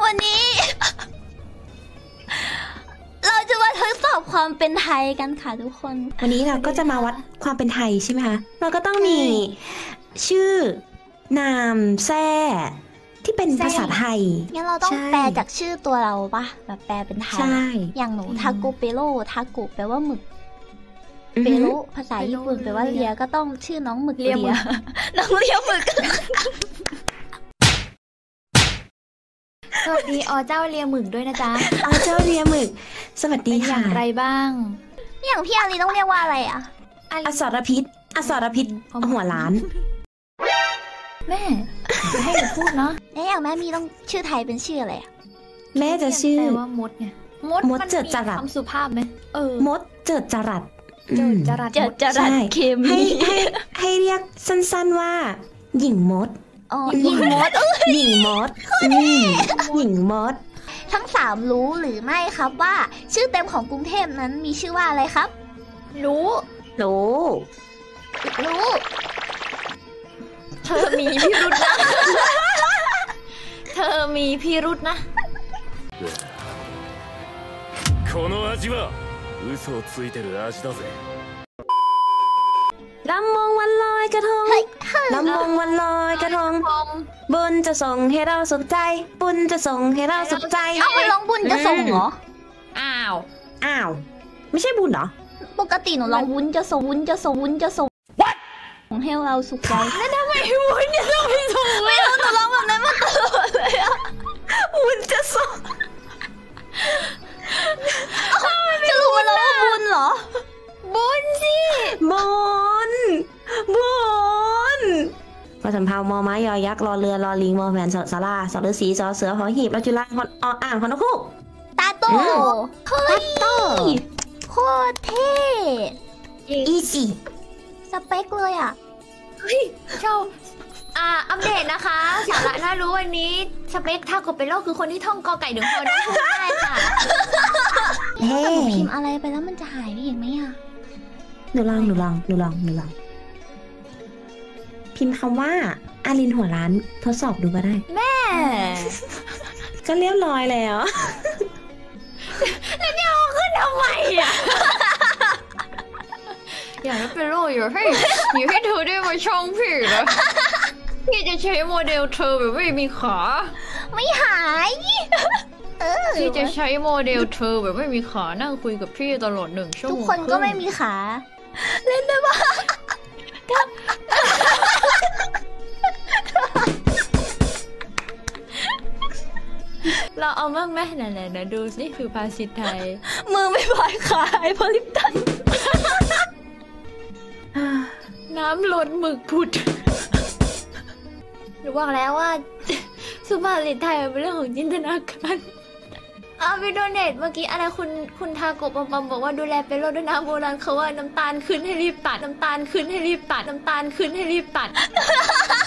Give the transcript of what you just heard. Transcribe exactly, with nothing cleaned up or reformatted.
วันนี้ เราจะมาทดสอบความเป็นไทยกันค่ะทุกคนวันนี้เราก็จะมาวัดความเป็นไทยใช่ไหมคะเราก็ต้องมีชื่อนามแท้ที่เป็นภาษาไทยงั้นเราต้องแปลจากชื่อตัวเราปะแบบแปลเป็นไทยอย่างหนูทาโกเปโร่ทาโกแปลว่าหมึกเปโร่ภาษาญี่ปุ่นแปลว่าเลียก็ต้องชื่อน้องหมึกเลียน้องเลียหมึกสวัสดีอ๋อเจ้าเลียหมึกด้วยนะจ๊ะอ๋อเจ้าเลียหมึกสวัสดีค่ะอย่างไรบ้างอย่างพี่อารีต้องเรียกว่าอะไรอ่ะอสรพิษอสรพิษหัวล้านแม่จะให้หนูพูดเนาะแล้วอย่างแม่มีต้องชื่อไทยเป็นชื่ออะไรแม่จะชื่อแปลว่ามดไงมดมดเจิดจรัสคำสุภาพไหมเออมดเจิดจรัสเจิดจรัสเจิดจรัสเคมีให้ให้ให้เรียกสั้นๆว่าหญิงมดอ๋อหญิงมดหญิงมดหญิงมดทั้งสามรู้หรือไม่ครับว่าชื่อเต็มของกรุงเทพนั้นมีชื่อว่าอะไรครับรู้รู้รู้เธอมีพิรุธนะเธอมีพิรุธนะこの味は嘘をついてる味だぜลำวงวันลอยกระทงลำวงวันลอยกระทงบุญจะส่งให้เราสุขใจบุญจะส่งให้เราสุขใจเอาไปร้องบุญจะส่งเหรออ้าวอ้าวไม่ใช่บุญเหรอปกติหนูร้องวุ้นจะส่งวุ้นจะส่งวุ้นจะส่งให้เราสุขใจแล้วทำไมวุ้นจะส่งไม่ส่งไม่รู้หนูร้องแบบนั้นมาตลอดเลยอะวุ้นจะส่งจะรู้มาแล้วว่าบุญเหรอบุญสิบุญบุญพอสำเภามอม้ายอยักษ์รอเรือรอลิงมอแหวนสสลาสฤษีสเสือหอหีบรจุฬาหอนออ่างหอนกฮูกตาโตเฮ้ยโคตรเท่อีซี่สเปคเลยอ่ะเฮ้ยเจ้าอ่าอัปเดตนะคะสาระน่ารู้วันนี้สเปคทาโกเปโร่คือคนที่ท่องกอไก่ถึงคนได้พูดได้ค่ะเฮ้ยพิมพ์อะไรไปแล้วมันจะหายไปอีกไหมอ่ะหนูลองหนูลองหนูลองหนูลองพิมพ์คำว่าอารินหัวร้านทดสอบดูก็ได้แม่ก็เรียบร้อยแล้วแล้วจะเอาขึ้นทำไมอ่ะอย่างนั้นเป็นโรคอยู่ให้อยู่ให้เธอได้มาช่องพี่นะพี่จะใช้โมเดลเธอแบบไม่มีขาไม่หายพี่จะใช้โมเดลเธอแบบไม่มีขานั่งคุยกับพี่ตลอดหนึ่งชั่วโมงทุกคนก็ไม่มีขาเล่นได้ปะเราเอามั่งไหมไหนๆนะดูสิคือภาษิตไทยมือไม่พายขาไอ้พลิปตันน้ำล้นหมึกผุดหนูบอกแล้วว่าสุภาษิตไทยเป็นเรื่องของจินตนาการอาวิโดเนตเมื่อกี้อะไรคุณคุณทาโกะปอมปอมบอกว่าดูแลเป็นโรคด้วยน้ำโบราณเขาว่าน้ำตาลขึ้นให้รีบตัดน้ำตาลขึ้นให้รีบตัดน้ำตาลขึ้นให้รีบตัด